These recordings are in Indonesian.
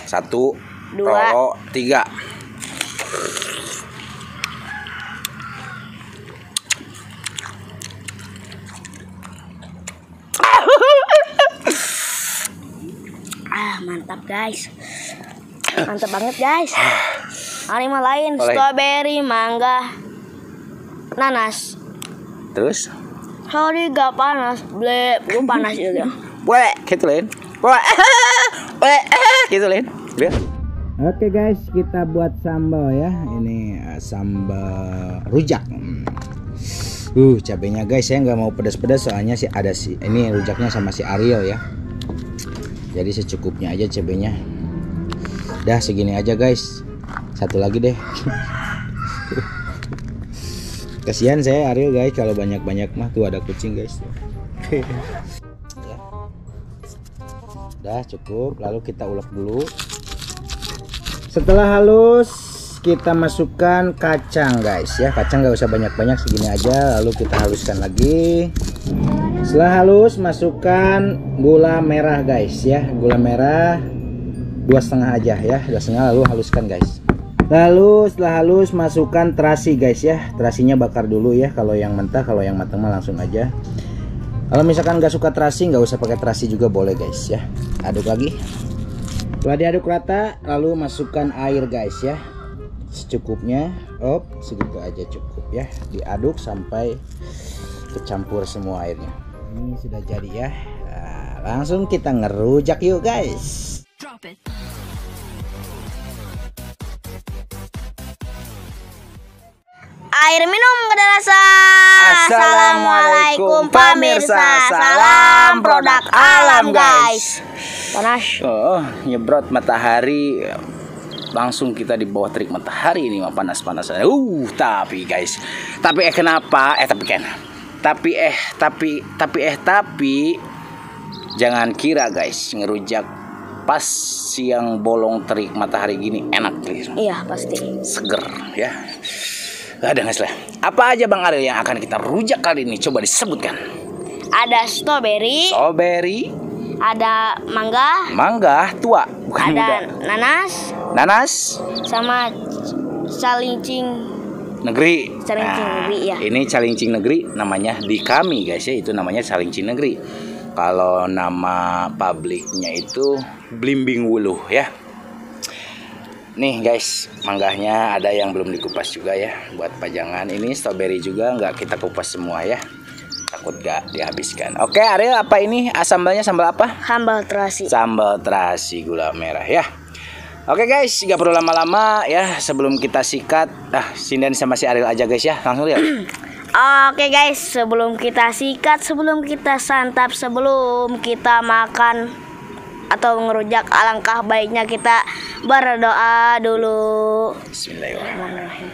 1, 2, 3. Mantap guys. Mantap banget guys. Hari mah lain, strawberry, mangga, nanas. Terus? Sorry gak panas, ble, gue panas juga. Boleh, gitu Lin. Boleh, gitu Lin. Oke guys, kita buat sambal ya. Ini sambal rujak. Cabenya guys, saya nggak mau pedas-pedas soalnya sih ada ini rujaknya sama si Ariel ya. Jadi secukupnya aja cabenya. Dah segini aja guys. Satu lagi deh. Kasihan saya Ariel guys kalau banyak-banyak mah tuh ada kucing guys. Ya. Dah cukup, lalu kita ulek dulu. Setelah halus kita masukkan kacang guys ya. Kacang nggak usah banyak-banyak, segini aja. Lalu kita haluskan lagi. Setelah halus masukkan gula merah guys ya. Gula merah 2,5 aja ya, 2,5, lalu haluskan guys. Lalu setelah halus masukkan terasi guys ya. Terasinya bakar dulu ya, kalau yang mentah. Kalau yang matang mah langsung aja. Kalau misalkan nggak suka terasi, nggak usah pakai terasi juga boleh guys ya. Aduk lagi. Setelah diaduk rata, lalu masukkan air guys ya, secukupnya. Segitu aja cukup ya. Diaduk sampai kecampur semua airnya. Ini sudah jadi ya. Nah, langsung kita ngerujak yuk guys. Drop it. Air minum gak ada rasa. Assalamualaikum pemirsa. Salam produk alam guys. Panas. Nyebrot matahari. Langsung kita di bawah terik matahari ini mah panas-panasan. Tapi guys. Tapi kenapa? Tapi jangan kira guys ngerujak pas siang bolong terik matahari gini enak guys. Iya pasti. Seger ya. Ada nggak salah. Apa aja Bang Ariel yang akan kita rujak kali ini? Coba disebutkan. Ada strawberry. Ada mangga tua. Bukan ada muda. Nanas. Sama calincing negeri. Negeri ya. Ini calincing negeri namanya di kami guys ya. Itu namanya calincing negeri. Kalau nama publiknya itu blimbing wuluh ya. Nih guys, manggahnya ada yang belum dikupas juga ya, buat pajangan. Ini strawberry juga nggak kita kupas semua ya, takut gak dihabiskan. Oke Ariel, apa ini sambalnya? Sambal apa? Sambal terasi. Sambal terasi gula merah ya. Oke guys, nggak perlu lama-lama ya. Sebelum kita sikat, sinden sama si Ariel aja guys ya, langsung lihat. Oke guys, sebelum kita sikat, sebelum kita santap, sebelum kita makan atau ngerujak, alangkah baiknya kita berdoa dulu. Bismillahirrahmanirrahim.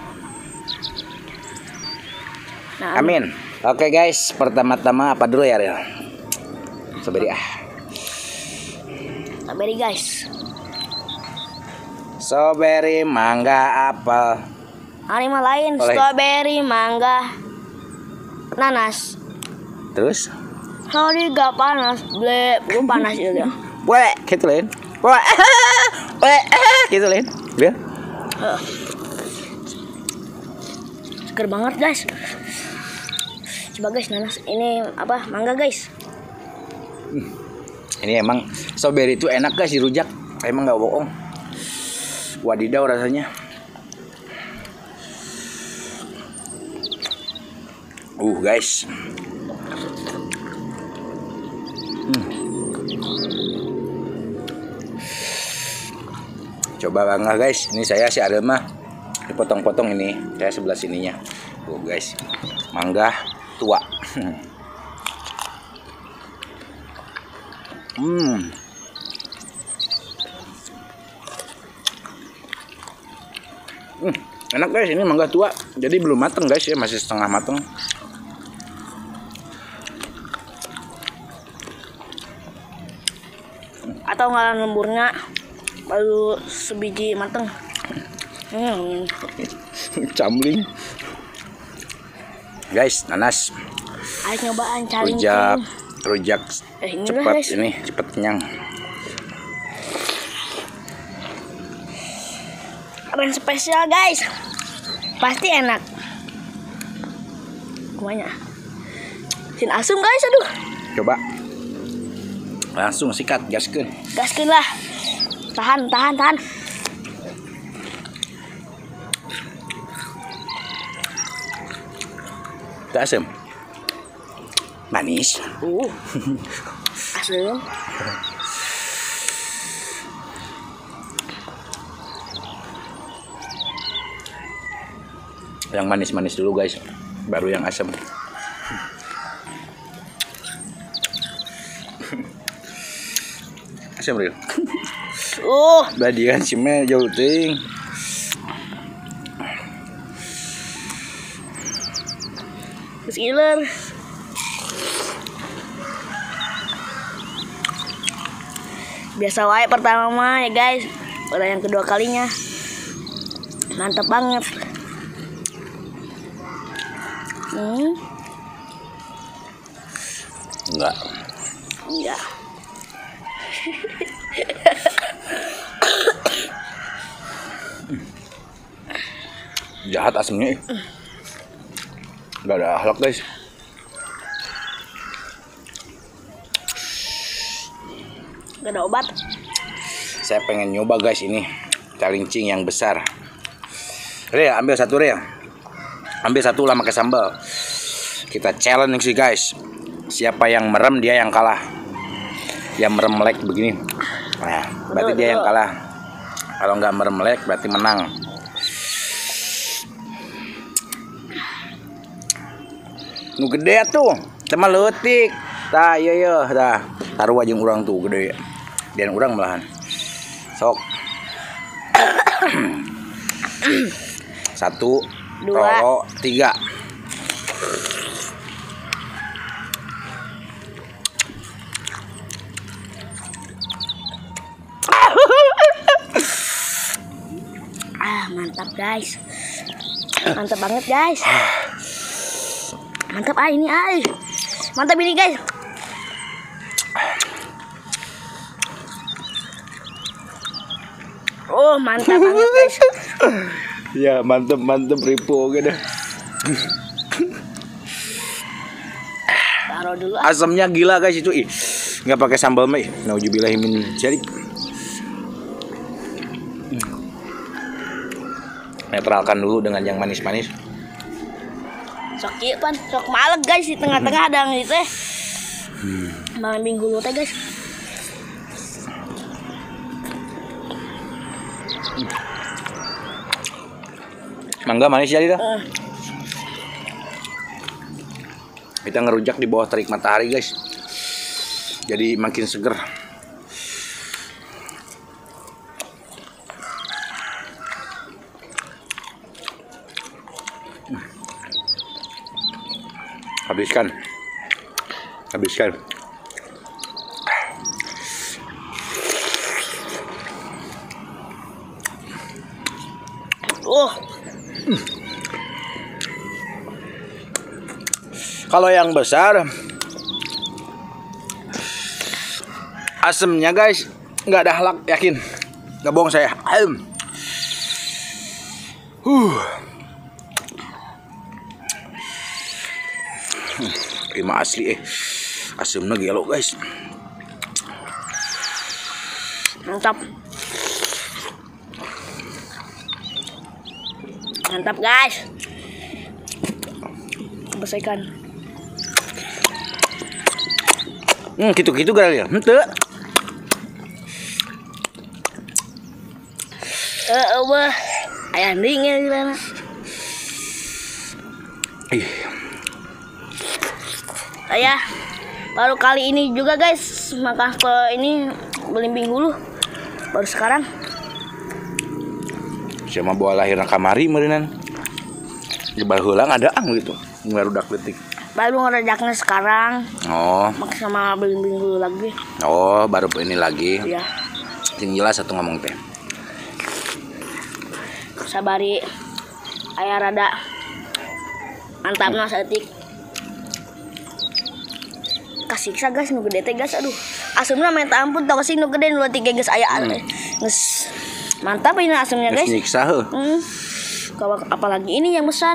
Amin. Oke guys, pertama-tama apa dulu ya Ariel? Strawberry Strawberry guys. Strawberry, mangga, apel. Hari mah lain, strawberry, mangga, nanas. Terus? Sorry gak panas, ble, gue panas juga. Boleh, gitu Lin. Boleh, gitu Lin. Biar. Seger banget guys. Coba guys, nanas ini apa? Mangga guys. Ini emang strawberry itu enak guys dirujak. Emang nggak bohong. Wadidaw rasanya. Guys. Coba bangga guys. Ini saya si Ariel mah dipotong-potong ini. Saya sebelah sininya. Guys. Mangga tua. Enak guys, ini mangga tua. Jadi belum mateng guys ya, masih setengah mateng. Atau nggak lemburnya baru sebiji mateng. Camling. Guys, nanas. Ayo nyobaan calincing. Rujak cepat ini, cepat kenyang. brand spesial guys. Pasti enak. Kumanya. Sin asum guys, aduh. Coba. Langsung sikat, gaskeun. Gaskeun lah. Tahan. Tak asam. Manis. Asam. Yang manis-manis dulu guys, baru yang asam. Asam real. Badian simnya jauh ting. Kesiler. Biasa wae pertama mah ya guys. Pada yang kedua kalinya mantap banget. Enggak. Jahat asamnya. Enggak ada akhlak guys. Gak ada obat. Saya pengen nyoba guys ini calincing yang besar. Rea, ambil satu Rea. Ambil satu lah pakai sambal. Kita challenge sih guys. Siapa yang merem dia yang kalah. Yang merem melek begini. Nah, berarti dia yang kalah. Kalau nggak merem melek berarti menang. Nu gede tuh, cuma leutik. Tah, iya, dah. Taruh aja urang tuh gede. Dan urang malahan. Sok. 1, 2, 3. Mantap guys. Mantap banget guys. Mantap ini Mantap ini guys. Oh, mantap banget guys. Ya, mantap ripo gitu. Taruh dulu. Asamnya gila guys itu. Nggak pakai sambal mah. Nauzubillahi min dzalik. Netralkan dulu dengan yang manis-manis. Sok ieu pan, sok maleg guys di tengah-tengah ada yang itu malam minggu lu teh guys. Mangga manis jadi dah. Kita ngerujak di bawah terik matahari guys. Jadi makin seger. Habiskan. Kalau yang besar asemnya guys nggak ada halak, yakin nggak bohong saya. Prima asli asemnya gelo guys. Mantap guys. Bersihkan. Gitu kali ya. Henteu. Ayah dingin gimana? Ayah baru kali ini juga guys makan ini belimbing hulu baru sekarang. Siapa bawa lahir kamari meureunnan. Di baheula ngadaang gitu. Ngarudak leutik. Baru ngerejaknya sekarang. Oh. Maksud sama belimbing hulu lagi. Oh, baru ini lagi. Iya. Sing jelas satu ngomong teh. Sabari aya rada mantapna saeutik. Kasiksa guys nu gede teh guys, aduh. Asupna minta ampun tong sing nu gede nu leutik guys aya geus Mantap ini asamnya guys. Nyiksa heuh. Kalau apalagi ini yang besar.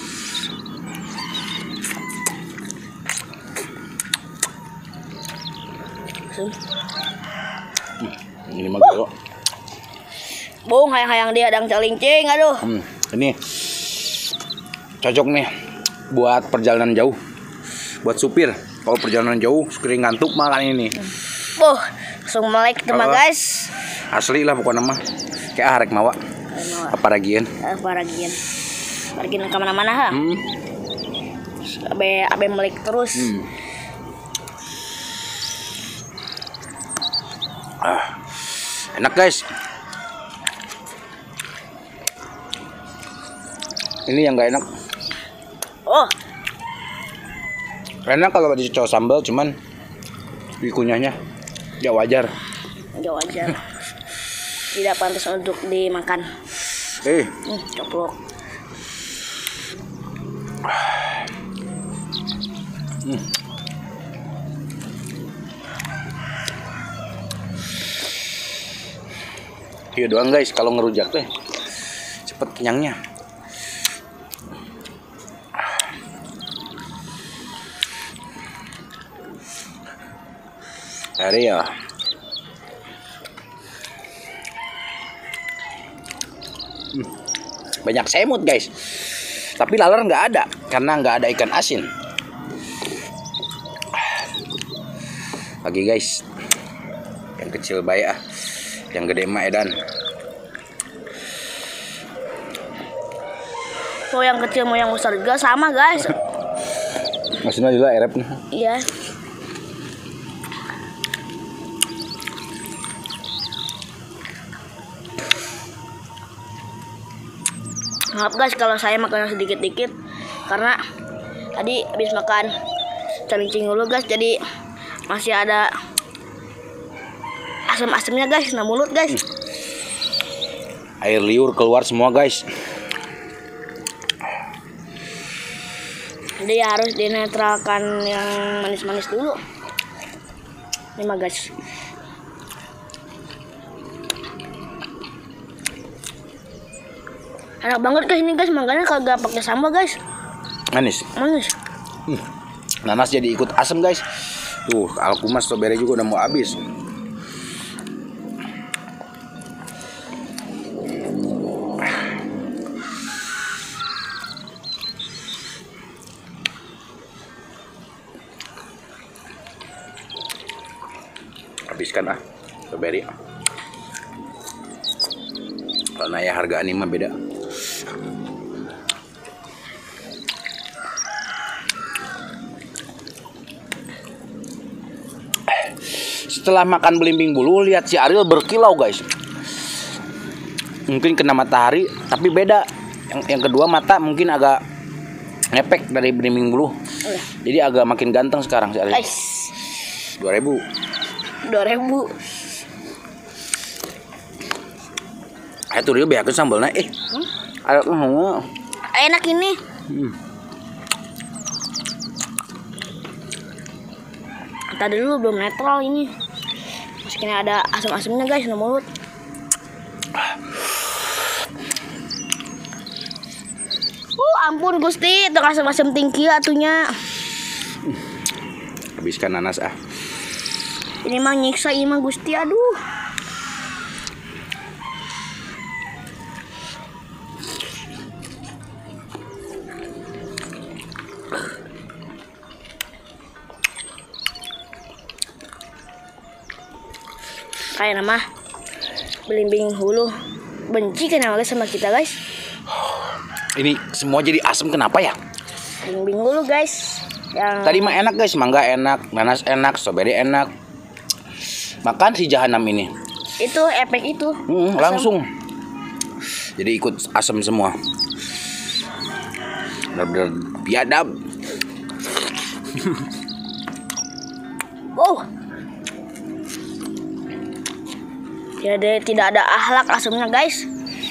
Ini mah gelo. Bung, hayang-hayang dia dang celincing, aduh. Ini cocok nih buat perjalanan jauh. Buat supir, kalau perjalanan jauh sering ngantuk makan ini. Langsung melek teman guys. Asli lah pokoknya mah. Kayak arek mawa. Aparagian Kemana-mana ha. Abe melek terus. Enak guys. Ini yang nggak enak. Enak kalau dicocol sambal, cuman dikunyahnya ya wajar. Tidak pantas untuk dimakan. Coplok. Iya doang guys, kalau ngerujak teh cepet kenyangnya. Hari ya. Banyak semut guys, tapi laler nggak ada karena nggak ada ikan asin. Lagi guys, yang kecil baik yang gede mah edan. Mau yang kecil mau yang besar juga sama guys. Maksudnya juga erep nih. Iya. Maaf guys kalau saya makan sedikit-dikit karena tadi habis makan celincing dulu guys, jadi masih ada asam-asamnya guys, nah mulut guys. Air liur keluar semua guys. Jadi harus dinetralkan yang manis-manis dulu. Ini mah guys. Enak banget guys ini guys, makanya kagak pakai sambal guys. Manis. Nanas jadi ikut asam guys. Tuh, alkumas strawberry juga udah mau habis. Habiskan strawberry. Karena ya harga ini mah beda. Setelah makan belimbing bulu, lihat si Ariel berkilau guys. Mungkin kena matahari, tapi beda. Yang kedua mata mungkin agak ngepek dari belimbing bulu. Jadi agak makin ganteng sekarang si Ariel. 2000. Tuh dia biarkan sambalnya. Enak ini. Tadi dulu belum netral ini. Masukin ada asam-asamnya guys di mulut. Ampun Gusti, itu asam-asam tinggi atunya. Habiskan nanas Ini mah nyiksa ini mah Gusti, aduh. Kayak nama belimbing hulu benci kan guys sama kita guys. Ini semua jadi asam kenapa ya? Belimbing hulu guys. Yang tadi mah enak guys, mangga enak, nanas enak, strawberry enak. Makan si jahanam ini. Itu efek itu. Langsung. Jadi ikut asam semua. Bener-bener biadab. Jadi tidak ada akhlak asamnya guys.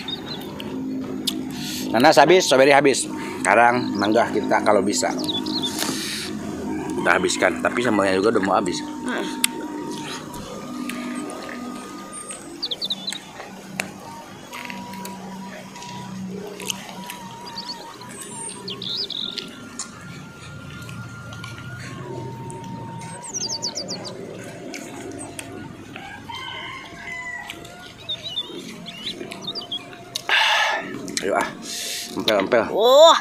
Nanas habis, strawberry habis. Sekarang mangga kita kalau bisa. Udah habiskan, tapi sambalnya juga udah mau habis. Ayo empel. Wah.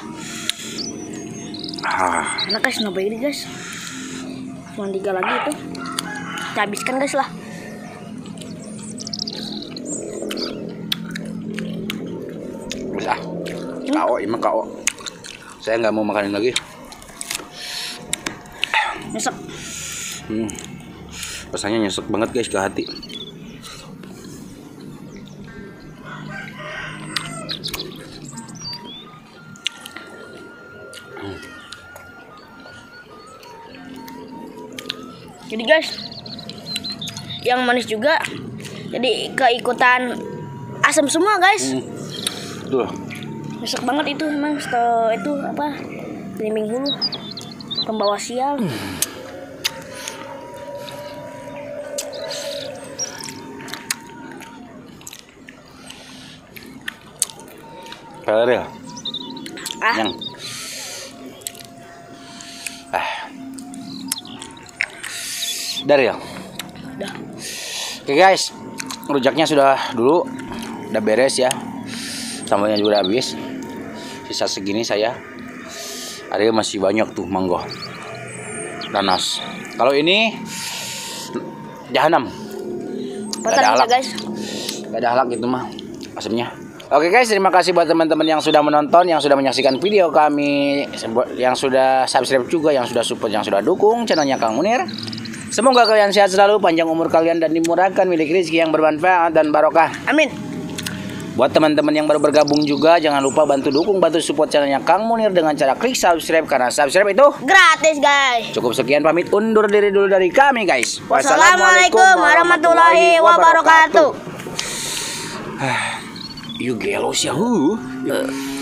Ah. Enak guys, nambah ini guys. Cuma 3 lagi itu. Kita habiskan guys lah. Bisa. KO, emang KO. Saya nggak mau makanin lagi. Nyesek. Rasanya nyesek banget guys ke hati. Jadi guys, yang manis juga. Jadi keikutan asam semua guys. Tuh. Nyesek banget itu emang itu apa? Belimbing hulu. Pembawa sial. Peler ya? Ah. Yang. Dari ya? Udah. Oke guys, rujaknya sudah udah beres ya. Sambalnya juga udah habis. Sisa segini saya. Ada masih banyak tuh mangga. Nanas. Kalau ini jahanam. Gak ada halak guys. Gak ada halak gitu mah asamnya. Oke guys, terima kasih buat teman-teman yang sudah menonton, yang sudah menyaksikan video kami, yang sudah subscribe juga, yang sudah support, yang sudah dukung channelnya Kang Munir. Semoga kalian sehat selalu, panjang umur kalian dan dimurahkan milik rezeki yang bermanfaat dan barokah. Amin. Buat teman-teman yang baru bergabung juga, jangan lupa bantu dukung, bantu support channelnya Kang Munir dengan cara klik subscribe, karena subscribe itu gratis guys. Cukup sekian, pamit undur diri dulu dari kami guys. Wassalamualaikum warahmatullahi wabarakatuh. You gelos ya.